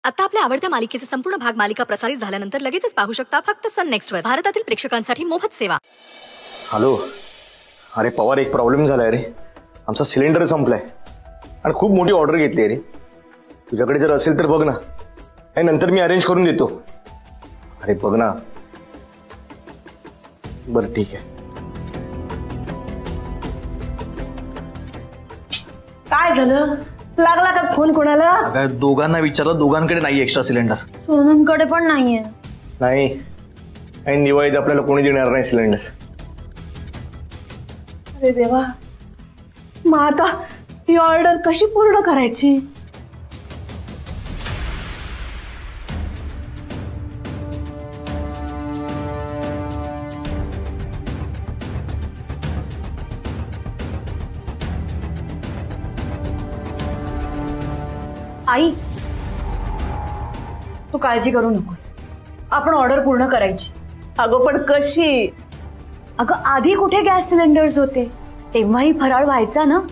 आता आपल्या आवडत्या मालिकेचे संपूर्ण भाग मालिका प्रसारित झाल्यानंतर लगेचच पाहू शकता फक्त सन नेक्स्ट वर. भारतातील प्रेक्षकांसाठी मोफत सेवा. हॅलो. अरे पवार, एक प्रॉब्लेम झालाय रे. आमचा सिलेंडर संपलाय आणि खूप मोठी ऑर्डर घेतली रे. तुझ्याकडे जर असेल तर बघ ना, आणि नंतर मी अरेंज करून देतो. अरे बघ ना. बरं ठीक आहे. काय झालं? लागला का फोन कोणाला? अगं दोघांना विचारलं, दोघांकडे नाही एक्स्ट्रा सिलेंडर. सोनमकडे पण नाहीये. नाही, आणि दिवाळीत आपल्याला कोणी देणार नाही सिलेंडर. अरे देवा, मग आता ही ऑर्डर कशी पूर्ण करायची? आई, तू काळजी करू नकोस, आपण ऑर्डर पूर्ण करायची. अगं पण कशी? अगं आधी कुठे गॅस सिलेंडर्स होते, तेव्हाही फराळ व्हायचा ना.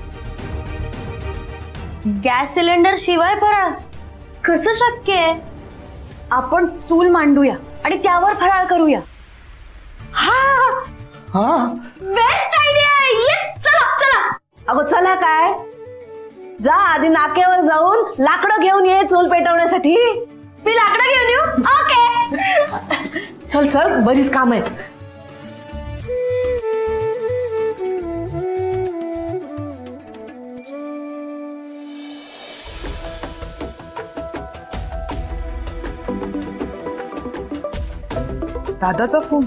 गॅस सिलेंडर शिवाय फराळ कसं शक्य आहे? आपण चूल मांडूया आणि त्यावर फराळ करूया. बेस्ट आयडिया आहे. येस, चला चला. अगं चला काय, जा आधी नाक्यावर जाऊन लाकडं घेऊन ये चूल पेटवण्यासाठी. मी लाकडं घेऊन येऊ? ओके. चल चल, बरीच काम आहेत. दादाचा फोन.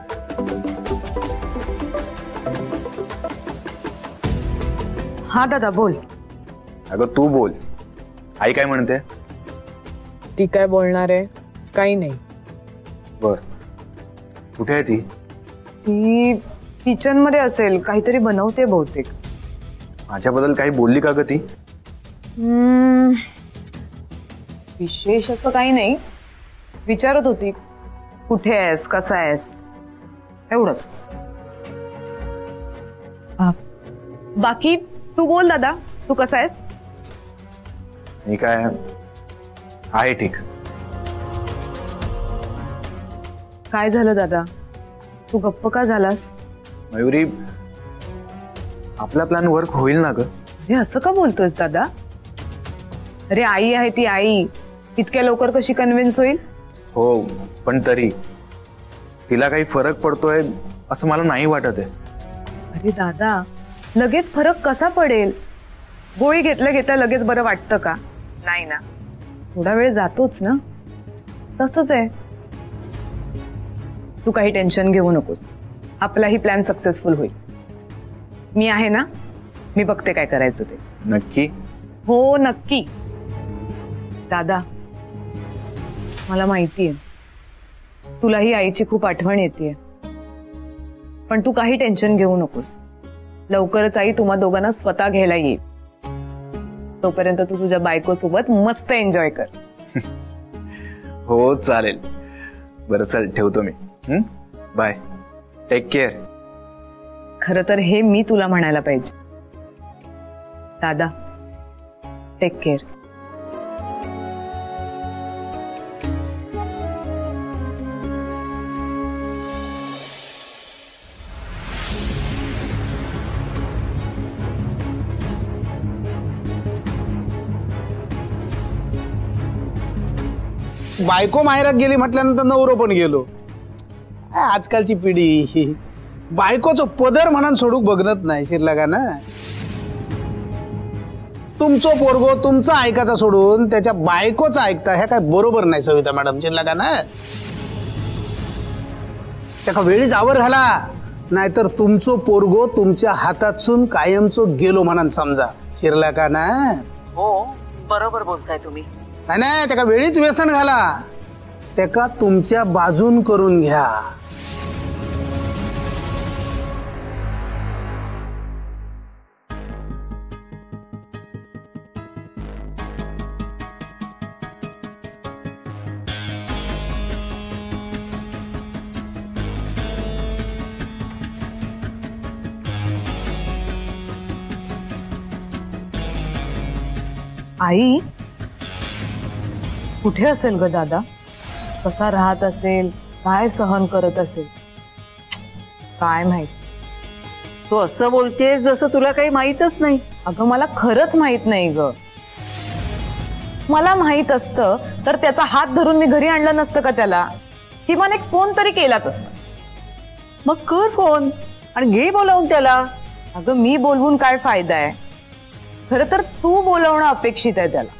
हा दादा बोल. अगं तू बोल. आई काय म्हणते? ती काय बोलणार आहे? काही नाही. बर, कुठे आहे ती? ती किचन मध्ये असेल, काहीतरी बनवते बहुतेक. माझ्याबद्दल काही बोलली का ग ती? विशेष असं काही नाही, विचारत होती कुठे आहेस, कसा आहेस, एवढंच. बाकी तू बोल दादा, तू कसा आहेस? मी काय आहे ठीक. काय झालं दादा, तू गप्प का झालास? मयुरी, आपला प्लॅन वर्क होईल ना ग? अरे असं का बोलतोयस दादा? अरे आई आहे ती आई, इतक्या लवकर कशी कन्व्हिन्स होईल? हो, पण तरी तिला काही फरक पडतोय असं मला नाही वाटत आहे. अरे दादा, लगेच फरक कसा पडेल? गोळी घेतल्या घेतल्या लगेच बरं वाटतं का? नाही ना, थोडा वेळ जातोच ना. तसंच आहे. तू काही टेन्शन घेऊ नकोस, आपलाही प्लॅन सक्सेसफुल होईल. मी आहे ना, मी बघते काय करायचं ते. नक्की? हो नक्की. दादा, मला माहितीये तुलाही आईची खूप आठवण येते, पण तू काही टेन्शन घेऊ नकोस. लवकरच आई तुम्हा दोघांना स्वतः घ्यायला येईल. तोपर्यंत तू तुझ्या बायको सोबत मस्त एन्जॉय कर. हो चालेल. बरं चल, ठेवतो मी. Bye, take care. खरं तर हे मी तुला म्हणायला पाहिजे. दादा, टेक केअर. बायको माहेरात गेली म्हटल्यानंतर नवरो पण गेलो. आजकालची पिढी बायकोचं पदर म्हणून सोडूक बघत नाही. शिरला का ना, तुमचं पोरगो तुमचं ऐकायचा सोडून त्याच्या बायकोचं ऐकता, ह्या काय बरोबर नाही सविता मॅडम. शिरला का ना, त्या वेळीच आवर घाला, नाहीतर तुमचं पोरगो तुमच्या हातातून कायमचं गेलो म्हणून समजा. शिरला का ना? हो, बरोबर बोलताय तुम्ही. नाही, त्याका वेळीच व्यसन घाला, त्याका तुमच्या बाजून करून घ्या. आई, कुठे असेल ग दादा? कसा राहत असेल, काय सहन करत असेल, काय माहित. तू असं बोलतेस जसं तुला काही माहीतच नाही. अगं मला खरंच माहित नाही ग. मला माहित असतं तर त्याचा हात धरून मी घरी आणलं नसतं का त्याला? किमान एक फोन तरी केलाच असता. मग कर फोन आणि घे बोलावून त्याला. अगं मी बोलवून काय फायदा आहे? खरं तर तू बोलवणं अपेक्षित आहे त्याला.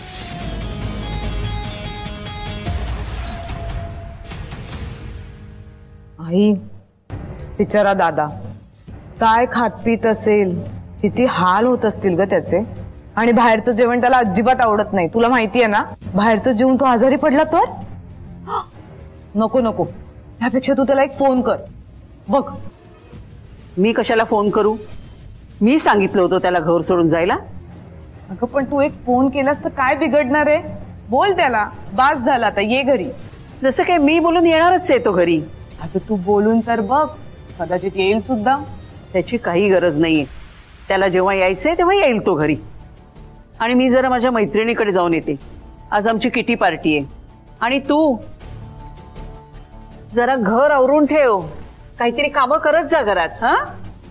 आई, बिचारा दादा काय खात पित असेल, किती हाल होत असतील ग त्याचे. आणि बाहेरचं जेवण त्याला अजिबात आवडत नाही. तुला माहितीये ना, बाहेरचं जेवण तो आजारी पडला तर नको नको. त्यापेक्षा तू त्याला एक फोन कर बघ. मी कशाला फोन करू? मी सांगितलं होतं त्याला घर सोडून जायला. अगं पण तू एक फोन केलास तर काय बिघडणार आहे? बोल त्याला, बास झाला आता, ये घरी. जसं काय मी बोलून येणारच आहे तो घरी. अगं तू बोलून तर बघ, कदाचित येईल सुद्धा. त्याची काही गरज नाहीये. त्याला जेव्हा यायचंय तेव्हा येईल तो घरी. आणि मी जरा माझ्या मैत्रिणीकडे जाऊन येते. आज आमची किटी पार्टी आहे. आणि तू जरा घर आवरून ठेव, काहीतरी कामं करत जा घरात. हा,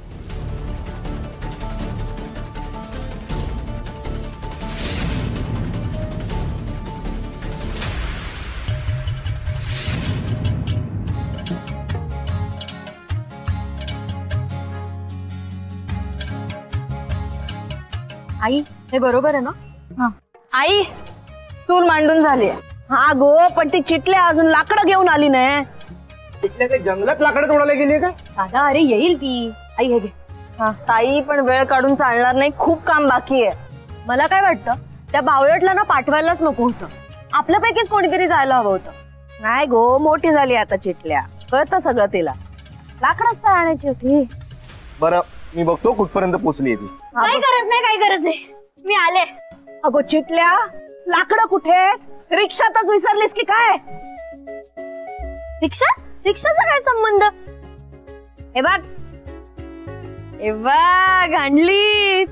आई हे बरोबर आहे ना? आई चूल मांडून झाली. हा गो, पण ती चिटल्या अजून लाकडं घेऊन आली नाही. तिथल्या काही जंगलात लाकडं तोडायला गेली काय? दादा अरे येईल ती. आई हे घे. ताई पण वेळ काढून चालणार नाही, खूप काम बाकी आहे. मला काय वाटतं, त्या बावळटला ना पाठवायलाच नको होतं. आपल्यापैकीच कोणीतरी जायला हवं होतं. नाही गो, मोठी झाली आता चिटल्या, कळतं सगळं तिला. लाकडच तर आणायची होती. बरं मी बघतो कुठपर्यंत पोहोचली ती. काही गरज नाही, काही गरज नाही, मी आले. अगो चिटल्या, लाकडं कुठे? रिक्षातच विसरलीस की काय? रिक्षा? रिक्षाचा काय संबंध? हे बघ, हे बघ आणली.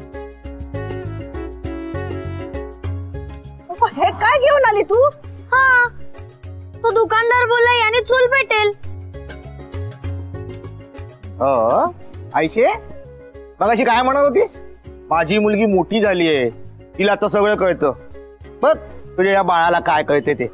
हे काय घेऊन आली तू? हा, तो दुकानदार बोलला याने चूल पेटेल. आयशे, मगाशी काय म्हणत होतीस? माझी मुलगी मोठी झालीये, तिला आता सगळं कळतं. बघ तुझ्या या बाळाला काय कळते ते.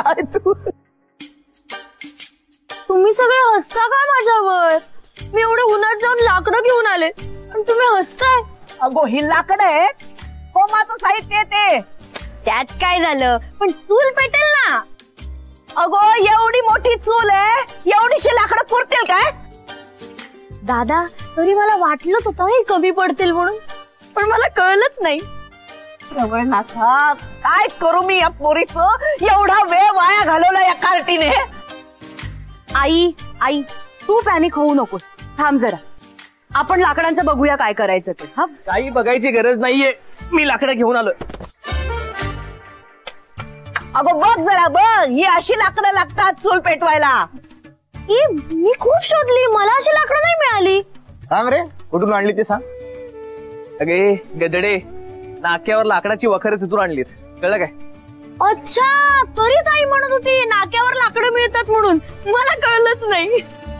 तुम्ही सगळे हसता का माझ्यावर? मी एवढे उन्हात जाऊन लाकडं घेऊन आले आणि तुम्ही हसताय. अगो ही लाकडं आहे, होमाचं साहित्य ते. त्यात काय झालं, पण चूल पेटेल ना. अगो एवढी मोठी चूल आहे, एवढीशी लाकडं पुरतील काय? दादा तरी मला वाटलंच होतं हे कमी पडतील म्हणून, पण मला कळलंच नाही. काय करू मी या पोरीचं? एवढा वेळ वाया घालवला या कार्टीने. आई आई तू पॅनिक होऊ नकोस, थांब जरा. आपण लाकडांचं बघूया काय करायचं ते. हा काही बघायची गरज नाहीये, मी लाकडं घेऊन आलोय. अगो बघ जरा बघ, ही अशी लाकडं लागतात चूल पेटवायला. मी खूप शोधली, मला अशी लाकडं नाही मिळाली. सांग रे, कुठून आणली ते सांग. अगे गदडे, नाक्यावर लाकडाची वखरे तिथून आणलीत, कळलं काय? अच्छा, तरीच आई म्हणत होती नाक्यावर लाकडं मिळतात म्हणून. मला कळलंच नाही.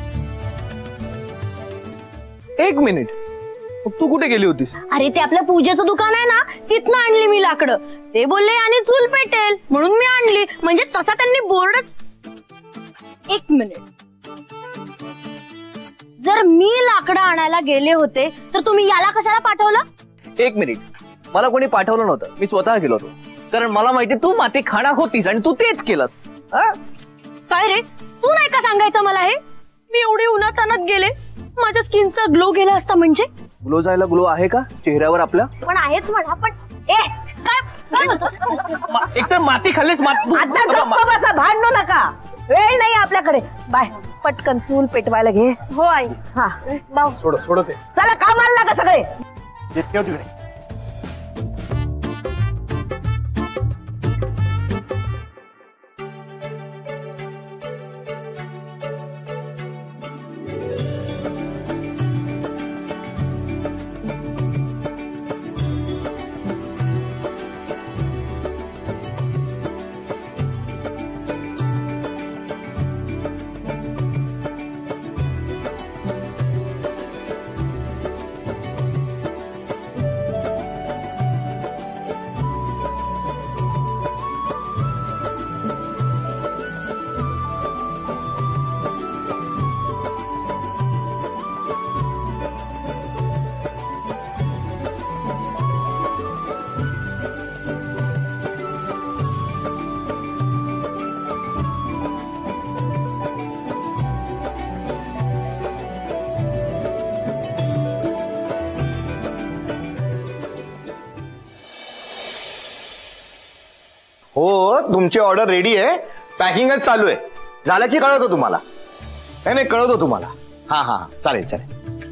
एक मिनिट, तू कुठे गेली होतीस? अरे ते आपल्या पूजेचं दुकान आहे ना, तिथनं आणली मी लाकडं. ते बोलले आणि चूल पेटेल म्हणून मी आणली. म्हणजे तसा त्यांनी बोर्डच. एक मिनिट, जर मी लाकडं आणायला गेले होते तर तुम्ही याला कशाला पाठवलं? एक मिनिट, मला कोणी पाठवलं नव्हतं, मी स्वतः गेलो होतो. कारण मला माहिती तू माती खाणार होतीस आणि तू तेच केलंस. काय रे, तू नाही का सांगायचं मला हे? मी एवढी उन्हातानात गेले, माझ्या स्किनचा ग्लो गेला असता. म्हणजे ग्लो जायला ग्लो आहे का चेहऱ्यावर आपल्या? पण आहेच म्हणा. पण काय म्हणतोस? एकतर माती खाल्लीस. आता गप्प बसा, भांडू नका, वेळ नाही आपल्याकडे. बाय, पटकन चूल पेटवायला घे. हो आई. हा बाव, सोड ते. चला कामाला लागा सगळे. तिकडे हो, तुमची ऑर्डर रेडी आहे, पॅकिंगच चालू आहे. झालं की कळवतो तुम्हाला. नाही कळवतो तुम्हाला. हा हा चालेल चालेल.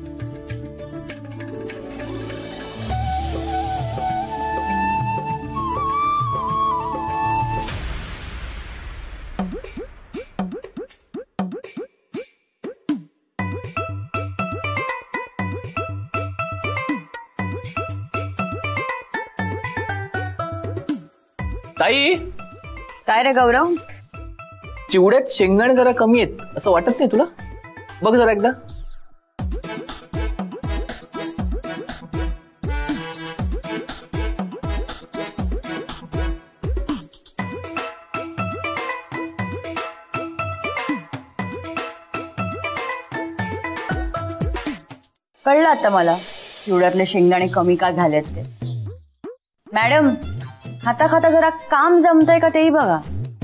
ताई, काय रे गौरव? चिवड्यात शेंगदाणे जरा कमी आहेत असं वाटत नाही तुला? बघ जरा एकदा. कळलं आता मला चिवड्यातले शेंगदाणे कमी का झालेत ते. मॅडम, खाता खाता जरा काम जमतंय का तेही बघा.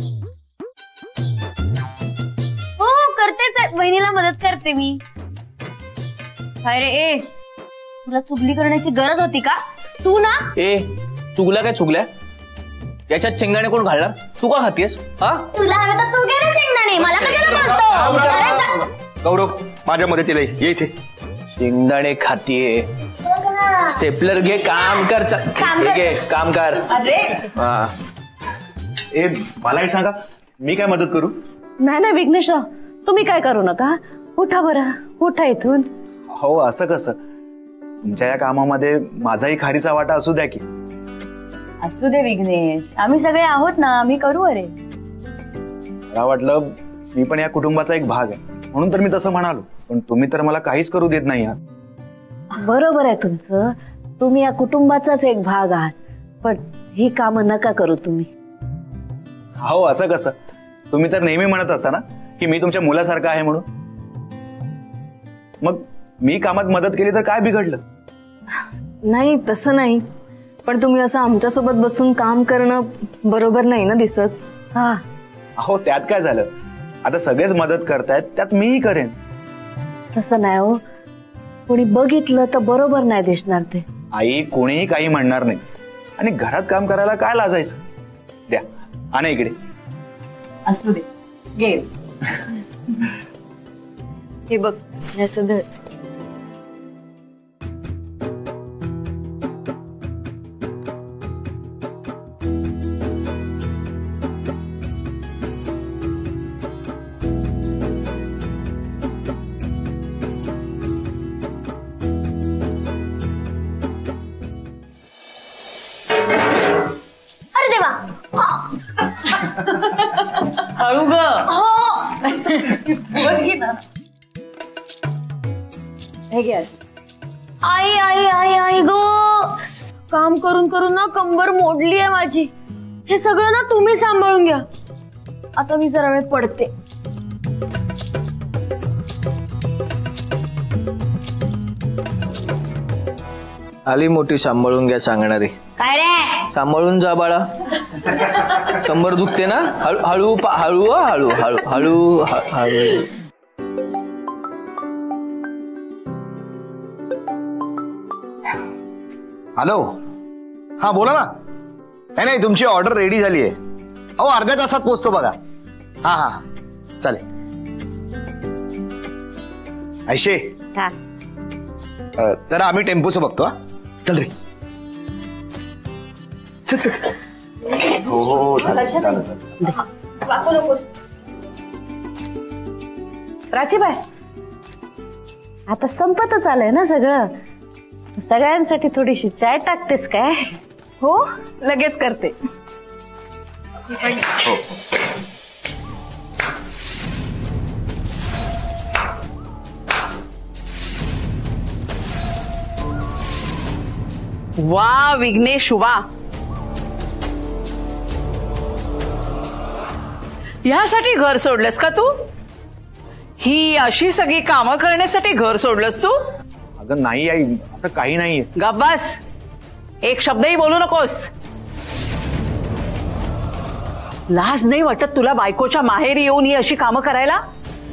हो करतेच आहे, बहिणीला मदत करते मी. काय रे ए, तुला चुगली करण्याची गरज होती का? तू ना ए, चुगल्या काय चुगल्या? याच्यात शेंगदाणे कोण घालणार? तू का खातेस? हा, तुला हवे तर तू घे ना शेंगदाणे, मला कशाला बोलतो? अरे जा. गौरव, माझ्या मदतीला ये इथे. शेंगदाणे खातीये. स्टेपलर घे, काम कर. काम कर. अरे हा. ए, मलाही सांगा, मी काय मदत करू? नाही विघ्नेशराव, तुम्ही काय करू नका. उठा बरं, उठा इथून. हो, असं कसं? तुमच्या या कामामध्ये माझाही खारीचा वाटा असू द्या की. असू दे विघ्नेश, आम्ही सगळे आहोत ना, आम्ही करू. अरे मला वाटलं मी पण या कुटुंबाचा एक भाग आहे म्हणून तर मी तसं म्हणालो, पण तुम्ही तर मला काहीच करू देत नाही आहात. बरोबर आहे तुमचं, तुम्ही या कुटुंबाचाच एक भाग आहात, पण ही कामं नका करू तुम्ही. हो, असं कसं? तुम्ही तर नेहमी म्हणत असता ना की मी तुमच्या मुलासारखा आहे म्हणून. मग मी कामात मदत केली तर काय बिघडलं? नाही तसं नाही, पण तुम्ही असं आमच्यासोबत बसून काम करणं बरोबर नाही ना दिसत. हा, अहो त्यात काय झालं? आता सगळेच मदत करतायत, त्यात मीही करेन. तसं नाही हो, कोणी बघितलं तर बरोबर नाही दिसणार ते. आई कोणीही काही म्हणणार नाही, आणि घरात काम करायला काय लाजायचं? द्या, आणा इकडे. असू दे, घे. हे बघ, हे असं धर. अरे देवा, हळू ग. हे घे. आई आई आई आई गो, काम करून करून ना कंबर मोडली आहे माझी. हे सगळं ना तुम्ही सांभाळून घ्या. आता मी जरा वेळ पडते. आली मोठी सांभाळून घ्या सांगणारी. काय रे, सांभाळून जा बाळा. कंबर दुखते ना. हळू हळू हळू हळू हळू हळू. हॅलो, हा बोला ना. नाही तुमची ऑर्डर रेडी झाली आहे. अहो अर्ध्या तासात पोहोचतो बघा. हा हा चालेल. ऐशे, जरा आम्ही टेम्पोचं बघतो. हा चल रे. हो हो प्राचीबाई, आता संपतच आलंय ना सगळं, सगळ्यांसाठी थोडीशी चाय टाकतेस काय? हो लगेच करते. वा विघ्नेश वा. ह्यासाठी घर सोडलंस का तू? ही अशी सगळी कामं करण्यासाठी घर सोडलंस तू? अगं नाही आई, असं काही नाहीये. गप्प बस, एक शब्दही बोलू नकोस. लाज नाही वाटत तुला बायकोच्या माहेरी येऊन ही अशी कामं करायला?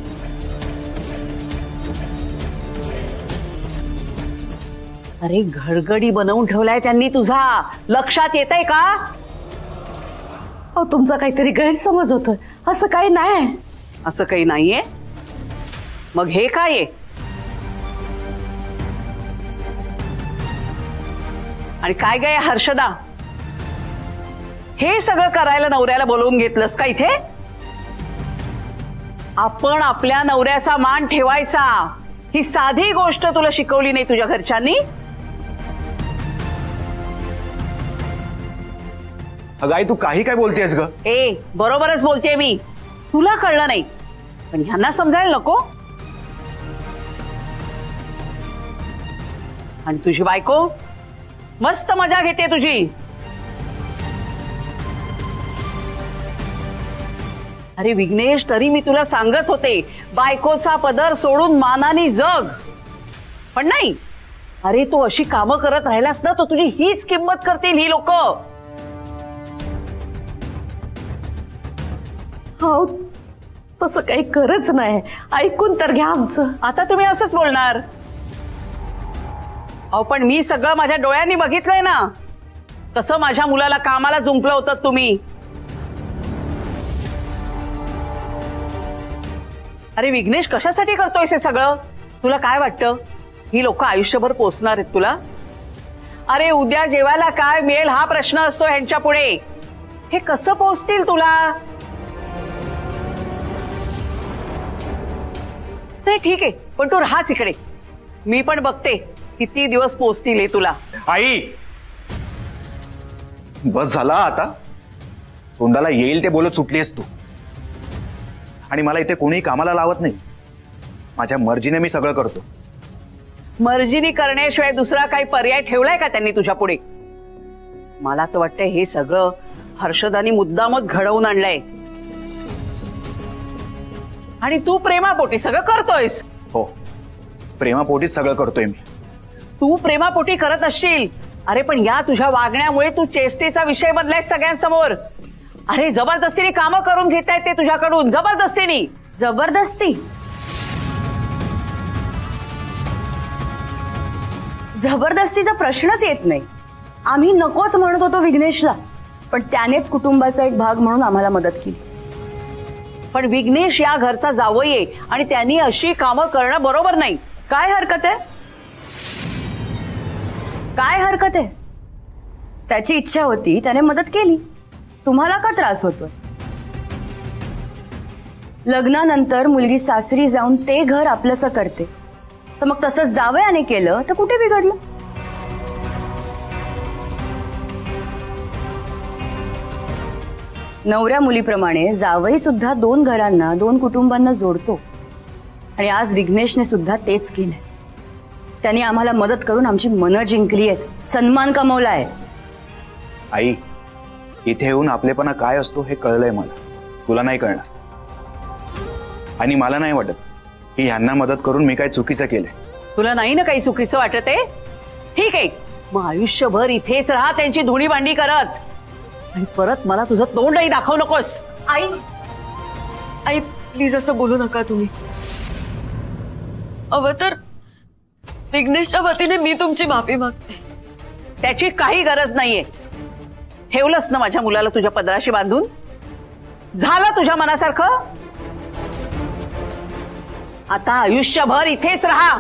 अरे घरगडी बनवून ठेवलाय त्यांनी तुझा, लक्षात येतंय का? अहो तुमचा काहीतरी गैरसमज होतोय, असं काही नाही. असं काही नाहीये. मग हे काय आहे? आणि काय काय हर्षदा, हे सगळं करायला नवऱ्याला बोलवून घेतलंस का इथे? आपण आपल्या नवऱ्याचा मान ठेवायचा, ही साधी गोष्ट तुला शिकवली नाही तुझ्या घरच्यांनी? अगं आई, तू काही काय बोलतेस ग? ए, बरोबरच बोलतेय मी. तुला कळलं नाही पण ह्यांना समजायला नको. आणि तुझी बायको मस्त मजा घेते तुझी. अरे विघ्नेश, तरी मी तुला सांगत होते बायकोचा पदर सोडून मानाने जग, पण नाही. अरे तू अशी कामं करत राहिलास ना तर तुझी हीच किंमत करतील ही लोक. हो तसं काही करच नाही, ऐकून तर घ्या आमचं. आता तुम्ही असंच बोलणार? अहो पण मी सगळं माझ्या डोळ्यांनी बघितलंय ना, कसं माझ्या मुलाला कामाला जुंपलं होतं तुम्ही. अरे विघ्नेश, कशासाठी करतोयस हे सगळं? तुला काय वाटतं ही लोक आयुष्यभर पोसणार आहेत तुला? अरे उद्या जेवायला काय मिळेल हा प्रश्न असतो ह्यांच्या पुढे. हे कसं पोसतील तुला? नाही ठीक आहे, पण तू राहाच इकडे. मी पण बघते किती दिवस पोचतील हे तुला. आई बस झाला आता. तोंडाला येईल ते बोलत सुटलीस तू. आणि मला इथे कोणी कामाला लावत नाही. माझ्या मर्जीने मी सगळं करतो. मर्जीने करण्याशिवाय दुसरा काही पर्याय ठेवलाय का त्यांनी तुझ्या पुढे? मला तर वाटतं हे सगळं हर्षदानी मुद्दामच घडवून आणलंय आणि तू प्रेमापोटी सगळं करतोयस. हो, प्रेमापोटीच सगळं करतोय मी. तू प्रेमापोटी करत असशील. अरे पण या तुझ्या वागण्यामुळे तू चेष्टेचा विषय बनलाय सगळ्यांसमोर. अरे जबरदस्तीने कामं करून घेतायत ते तुझ्याकडून, जबरदस्तीने. जबरदस्ती? जबरदस्तीचा प्रश्नच येत नाही. आम्ही नकोच म्हणत होतो विघ्नेशला, पण त्यानेच कुटुंबाचा एक भाग म्हणून आम्हाला मदत केली. पण विघ्नेश या घरचा जावई आहे आणि त्यांनी अशी कामं करणं बरोबर नाही. काय हरकत आहे? काय हरकत आहे? त्याची इच्छा होती, त्याने मदत केली. तुम्हाला का त्रास होतोय? लग्नानंतर मुलगी सासरी जाऊन ते घर आपलंसं करते, तर मग तसंच जावयाने केलं तर कुठे बिघडलं? नवऱ्या मुलीप्रमाणे जावई सुद्धा दोन घरांना, दोन कुटुंबांना जोडतो. आणि आज विघ्नेशने सुद्धा तेच केलंय. त्यांनी आम्हाला मदत करून आमची मनं जिंकली आहेत, सन्मान कमवलाय. आई, इथे येऊन आपलेपणा काय असतो हे कळलंय मला. तुला नाही कळणार. आणि मला नाही वाटत की ह्यांना मदत करून मी काय चुकीचं केलंय. तुला नाही ना काही चुकीचं वाटत आहे? ठीक आहे, मग आयुष्यभर इथेच राहा त्यांची धुणी भांडी करत. आणि परत मला तुझं तोंडही दाखवू नकोस. आई आई प्लीज असं बोलू नका तुम्ही. तर विघ्नेशच्या वतीने मी तुमची माफी मागते. त्याची काही गरज नाहीये. ठेवलंस ना माझ्या मुलाला तुझ्या पदराशी बांधून? झालं तुझ्या मनासारखं? आता आयुष्यभर इथेच राहा.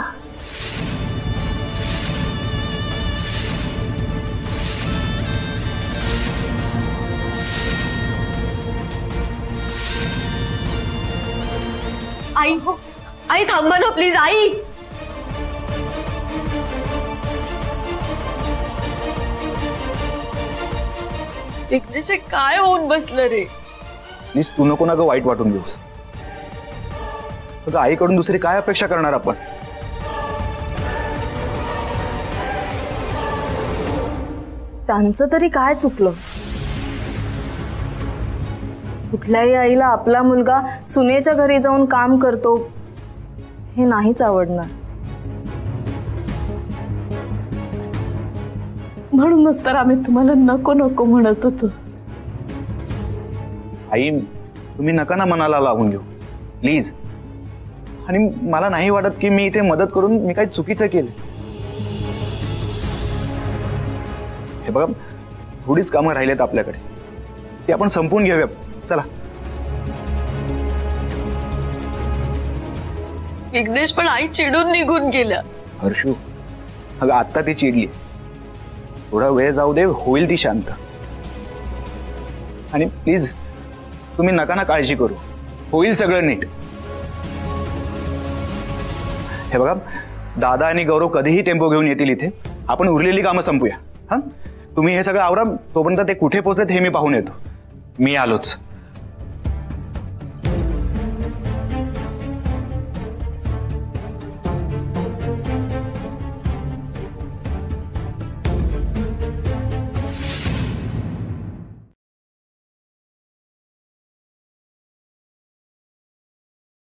आई हो, आई थांबा ना प्लीज. आई विघ्नेश काय होऊन बसलं रे? प्लीज तू नको ना ग वाईट वाटून घेऊस. आईकडून दुसरी काय अपेक्षा करणार आपण? त्यांचं तरी काय चुकलं? कुठल्याही आईला आपला मुलगा सुनेच्या घरी जाऊन काम करतो हे नाहीच आवडणार. म्हणूनच तर आम्ही तुम्हाला नको नको म्हणत होतो. आई, तुम्ही नका ना मनाला लावून घेऊ प्लीज. आणि मला नाही वाटत की मी इथे मदत करून मी काही चुकीचं केलं. हे बघा, थोडीच कामं राहिलेत आपल्याकडे. ती आपण संपवून घेऊया. चला. विघ्नेश पण आई चिडून निघून गेल्या. हर्षू, अगं आता ती चिडली, थोडा वेळ जाऊ दे, होईल ती शांत. आणि प्लीज तुम्ही नका ना काळजी करू, होईल सगळं नीट. हे बघा, दादा आणि गौरव कधीही टेम्पो घेऊन येतील इथे. आपण उरलेली कामं संपूया. हा, तुम्ही हे सगळं आवरा, तोपर्यंत ते कुठे पोहोचलेत हे मी पाहून येतो. मी आलोच.